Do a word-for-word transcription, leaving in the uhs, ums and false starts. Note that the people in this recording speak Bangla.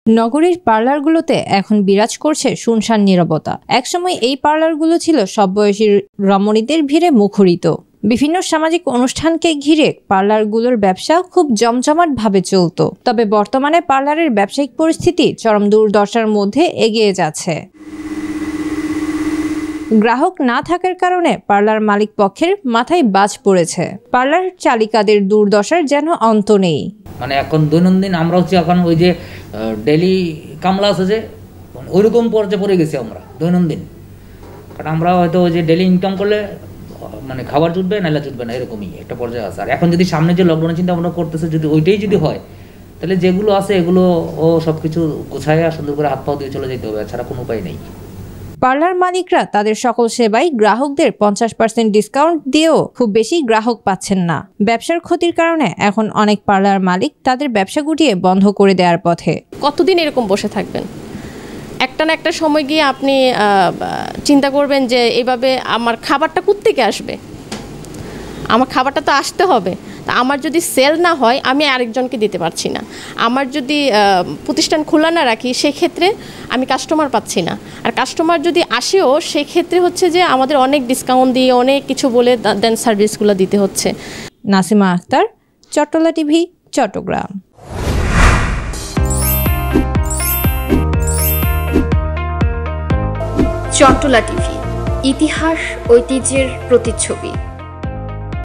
নগরীর পার্লারগুলোতে এখন বিরাজ করছে শুনশান নীরবতা। একসময় এই পার্লারগুলো ছিল সব বয়সী রমণীদের ভিড়ে মুখরিত। বিভিন্ন সামাজিক অনুষ্ঠানকে ঘিরে পার্লারগুলোর ব্যবসা খুব জমজমাটভাবে চলত। তবে বর্তমানে পার্লারের ব্যবসায়িক পরিস্থিতি চরম দুর্দশার মধ্যে এগিয়ে যাচ্ছে। গ্রাহক না থাকার কারণে পার্লার মালিক পক্ষের মাথায় বাজ পড়েছে। পার্লার চালিকাদের দুর্দশার যেন অন্ত নেই। মানে এখন দৈনন্দিন আমরা হচ্ছে এখন ওই যে ডেলি কামলা আছে যে ওইরকম পর্যায়ে পড়ে গেছি আমরা দৈনন্দিন। কারণ আমরা হয়তো ওই যে ডেলি ইনকাম করলে মানে খাবার জুটবে নাইলে জুটবে না, এরকমই একটা পর্যায়ে আছে। আর এখন যদি সামনে যে লকডাউনের চিন্তা ভাবনা করতেছে, যদি ওইটাই যদি হয় তাহলে যেগুলো আছে এগুলো ও সব কিছু গোছায় সুন্দর করে হাত পাও দিয়ে চলে যেতে হবে, এছাড়া কোনো উপায় নেই। পার্লার মালিকরা তাদের সকল সেবায় গ্রাহকদের পঞ্চাশ পার্সেন্ট ডিসকাউন্ট দিয়েও খুব বেশি গ্রাহক পাচ্ছেন না। ব্যবসার ক্ষতির কারণে এখন অনেক পার্লার মালিক তাদের ব্যবসা গুটিয়ে বন্ধ করে দেওয়ার পথে। কতদিন এরকম বসে থাকবেন? একটা না একটা সময় গিয়ে আপনি চিন্তা করবেন যে এইভাবে আমার খাবারটা কোত্থেকে আসবে, আমার খাবারটা তো আসতে হবে। তা আমার যদি সেল না হয় আমি আরেকজনকে দিতে পারছি না। আমার যদি প্রতিষ্ঠান খোলা না রাখি সেক্ষেত্রে আমি কাস্টমার পাচ্ছি না। আর কাস্টমার যদি আসেও সেক্ষেত্রে হচ্ছে যে আমাদের অনেক ডিসকাউন্ট দিয়ে অনেক কিছু বলে দেন সার্ভিসগুলো দিতে হচ্ছে। নাসিমা আক্তার, চট্টলা টিভি, চট্টগ্রাম। চট্টলা টিভি, ইতিহাস ঐতিহ্যের প্রতিচ্ছবি।